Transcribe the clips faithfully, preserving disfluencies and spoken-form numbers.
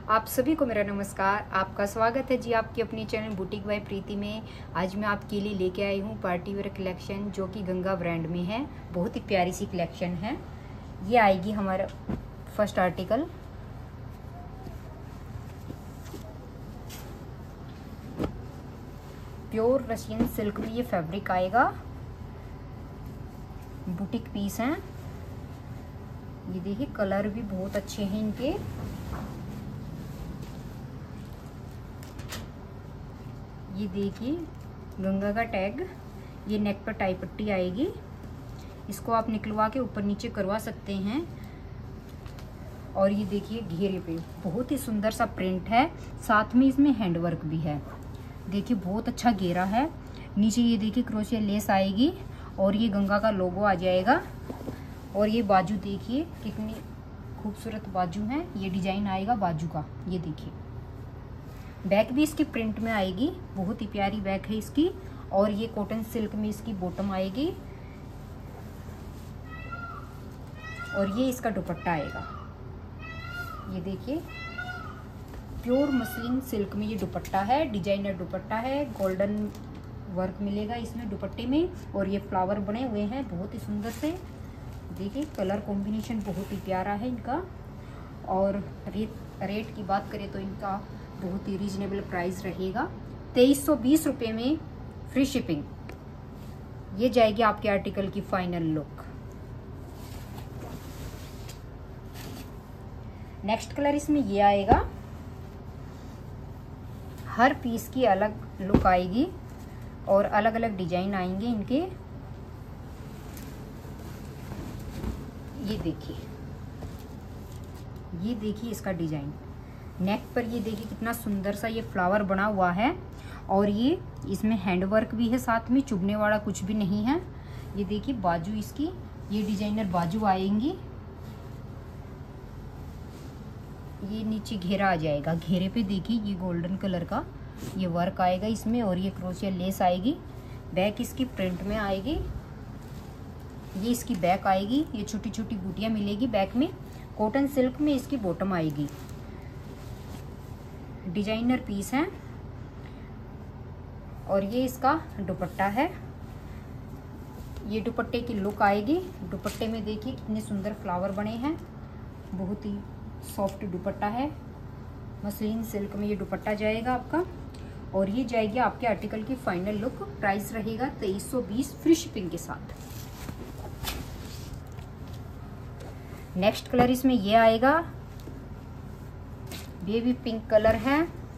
आप सभी को मेरा नमस्कार। आपका स्वागत है जी आपकी अपनी चैनल बुटीक बाय प्रीति में। आज मैं आपके लिए लेके आई हूँ पार्टी वेयर कलेक्शन जो कि गंगा ब्रांड में है। बहुत ही प्यारी सी कलेक्शन है। ये आएगी हमारा first article. Pure Russian silk में ये फैब्रिक आएगा। बुटीक पीस हैं। ये देखिए कलर भी बहुत अच्छे हैं इनके। ये देखिए गंगा का टैग। ये नेक पर टाई पट्टी आएगी। इसको आप निकलवा के ऊपर नीचे करवा सकते हैं। और ये देखिए घेरे पे बहुत ही सुंदर सा प्रिंट है। साथ में इसमें हैंडवर्क भी है। देखिए बहुत अच्छा घेरा है। नीचे ये देखिए क्रोशिया लेस आएगी और ये गंगा का लोगो आ जाएगा। और ये बाजू देखिए कितनी खूबसूरत बाजू है। ये डिजाइन आएगा बाजू का। ये देखिए बैक भी इसकी प्रिंट में आएगी। बहुत ही प्यारी बैक है इसकी। और ये कॉटन सिल्क में इसकी बॉटम आएगी। और ये इसका दुपट्टा आएगा। ये देखिए प्योर मसलिन सिल्क में ये दुपट्टा है। डिजाइनर दुपट्टा है। गोल्डन वर्क मिलेगा इसमें दुपट्टे में। और ये फ्लावर बने हुए हैं बहुत ही सुंदर से। देखिए कलर कॉम्बिनेशन बहुत ही प्यारा है इनका। और रेट रेट की बात करें तो इनका बहुत ही रीजनेबल प्राइस रहेगा। तेईस सौ बीस रुपये में फ्री शिपिंग। ये जाएगी आपके आर्टिकल की फाइनल लुक। नेक्स्ट कलर इसमें ये आएगा। हर पीस की अलग लुक आएगी और अलग अलग डिजाइन आएंगे इनके। ये देखिए ये देखिए इसका डिजाइन। नेक पर ये देखिए कितना सुंदर सा ये फ्लावर बना हुआ है। और ये इसमें हैंडवर्क भी है। साथ में चुभने वाला कुछ भी नहीं है। ये देखिए बाजू इसकी ये डिजाइनर बाजू आएंगी। ये नीचे घेरा आ जाएगा। घेरे पे देखिए ये गोल्डन कलर का ये वर्क आएगा इसमें। और ये क्रोशिया लेस आएगी। बैक इसकी प्रिंट में आएगी। ये इसकी बैक आएगी। ये छोटी छोटी बूटियां मिलेगी बैक में। कॉटन सिल्क में इसकी बॉटम आएगी। डिजाइनर पीस है। और ये इसका दुपट्टा है। ये दुपट्टे की लुक आएगी। दुपट्टे में देखिए कितने सुंदर फ्लावर बने हैं। बहुत ही सॉफ्ट दुपट्टा है। मसलिन सिल्क में ये दुपट्टा जाएगा आपका। और ये जाएगी आपके आर्टिकल की फाइनल लुक। प्राइस रहेगा तेईस सौ बीस फ्री शिपिंग के साथ। नेक्स्ट कलर इसमें ये आएगा। बेबी पिंक कलर है।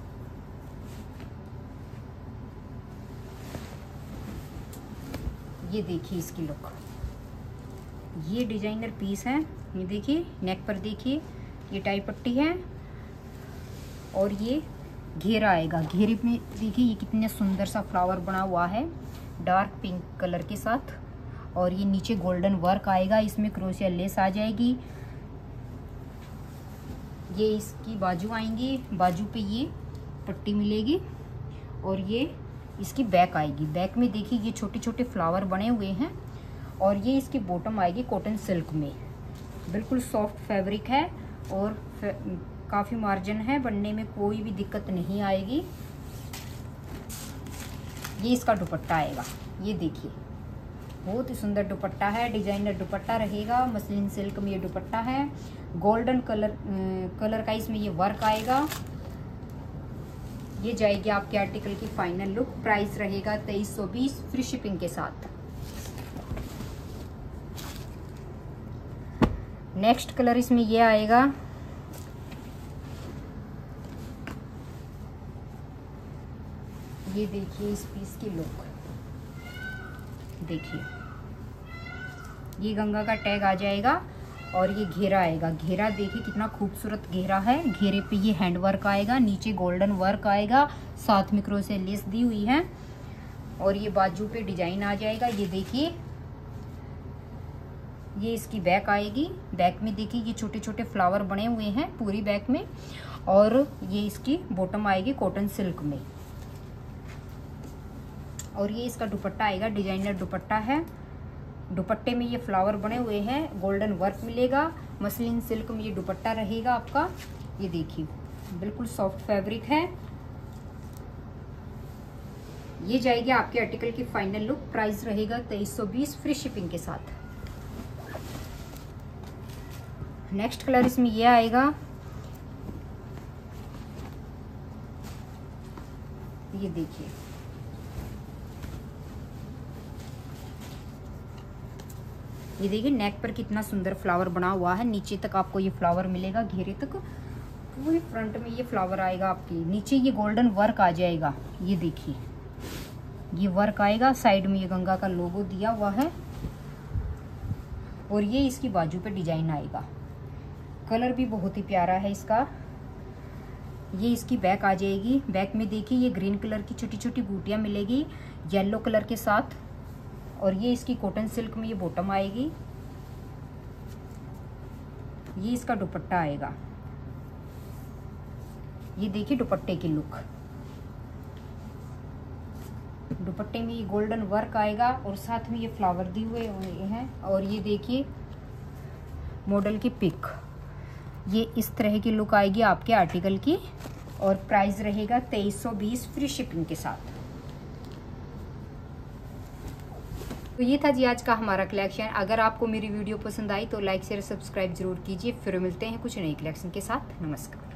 ये देखिए इसकी लुक। ये डिजाइनर पीस है। ये देखिए नेक पर देखिए ये टाई पट्टी है। और ये घेरा आएगा। घेरे में देखिए ये कितने सुंदर सा फ्लावर बना हुआ है डार्क पिंक कलर के साथ। और ये नीचे गोल्डन वर्क आएगा। इसमें क्रोशिया लेस आ जाएगी। ये इसकी बाजू आएंगी। बाजू पे ये पट्टी मिलेगी। और ये इसकी बैक आएगी। बैक में देखिए ये छोटे छोटे फ्लावर बने हुए हैं। और ये इसकी बॉटम आएगी कॉटन सिल्क में। बिल्कुल सॉफ्ट फैब्रिक है। और काफ़ी मार्जिन है। बनने में कोई भी दिक्कत नहीं आएगी। ये इसका दुपट्टा आएगा। ये देखिए बहुत ही सुंदर दुपट्टा है। डिजाइनर दुपट्टा रहेगा। मसलिन सिल्क में ये दुपट्टा है। गोल्डन कलर कलर का इसमें ये वर्क आएगा। ये जाएगी आपके आर्टिकल की फाइनल लुक। प्राइस रहेगा तेईस सौ बीस फ्री शिपिंग के साथ। नेक्स्ट कलर इसमें ये आएगा। ये देखिए इस पीस की लुक। देखिए ये गंगा का टैग आ जाएगा। और ये घेरा आएगा। घेरा देखिए कितना खूबसूरत घेरा है। घेरे पे ये हैंड वर्क आएगा। नीचे गोल्डन वर्क आएगा। साथ में क्रोशिया लेस दी हुई है। और ये बाजू पे डिजाइन आ जाएगा। ये देखिए ये इसकी बैक आएगी। बैक में देखिए ये छोटे छोटे फ्लावर बने हुए हैं पूरी बैक में। और ये इसकी बॉटम आएगी कॉटन सिल्क में। और ये इसका दुपट्टा आएगा। डिजाइनर दुपट्टा है। दुपट्टे में ये फ्लावर बने हुए हैं। गोल्डन वर्क मिलेगा। मसलिन सिल्क में ये दुपट्टा रहेगा आपका। ये देखिए बिल्कुल सॉफ्ट फैब्रिक है। ये जाएगी आपके आर्टिकल की फाइनल लुक। प्राइस रहेगा तेईस सौ बीस फ्री शिपिंग के साथ। नेक्स्ट कलर इसमें ये आएगा, ये देखिए, ये देखिए नेक पर कितना सुंदर फ्लावर बना हुआ है। नीचे तक आपको ये फ्लावर मिलेगा, घेरे तक पूरे फ्रंट में ये फ्लावर आएगा आपकी। नीचे ये गोल्डन वर्क आ जाएगा, ये देखिए ये वर्क आएगा। साइड में ये गंगा का लोगो दिया हुआ है और ये इसकी बाजू पे डिजाइन आएगा। कलर भी बहुत ही प्यारा है इसका। ये इसकी बैक आ जाएगी। बैक में देखिए ये ग्रीन कलर की छोटी छोटी बूटियां मिलेगी येलो कलर के साथ। और ये इसकी कॉटन सिल्क में ये बॉटम आएगी। ये इसका दुपट्टा आएगा। ये देखिए दुपट्टे की लुक। दुपट्टे में ये गोल्डन वर्क आएगा और साथ में ये फ्लावर दिए हुए हैं। और ये देखिए मॉडल की पिक, ये इस तरह की लुक आएगी आपके आर्टिकल की। और प्राइस रहेगा तेईस सौ बीस फ्री शिपिंग के साथ। तो ये था जी आज का हमारा कलेक्शन। अगर आपको मेरी वीडियो पसंद आई तो लाइक शेयर सब्सक्राइब जरूर कीजिए। फिर मिलते हैं कुछ नई कलेक्शन के साथ। नमस्कार।